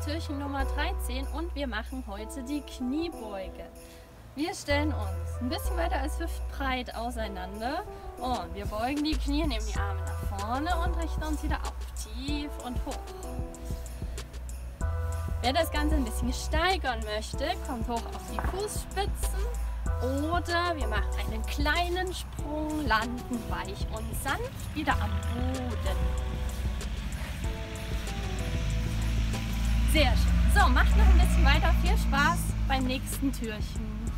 Türchen Nummer 13 und wir machen heute die Kniebeuge. Wir stellen uns ein bisschen weiter als hüftbreit auseinander und wir beugen die Knie, nehmen die Arme nach vorne und richten uns wieder auf, tief und hoch. Wer das Ganze ein bisschen steigern möchte, kommt hoch auf die Fußspitzen oder wir machen einen kleinen Sprung, landen weich und sanft wieder am Boden. Sehr schön. So, macht noch ein bisschen weiter. Viel Spaß beim nächsten Türchen.